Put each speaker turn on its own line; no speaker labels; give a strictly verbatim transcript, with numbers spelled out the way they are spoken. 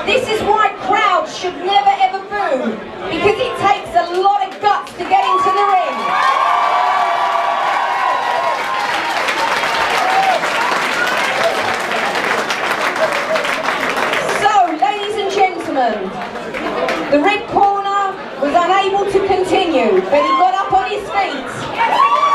This is why crowds should never ever boo, because it takes a lot of guts to get into the ring. So, ladies and gentlemen, the red corner was unable to continue, but he got up on his feet.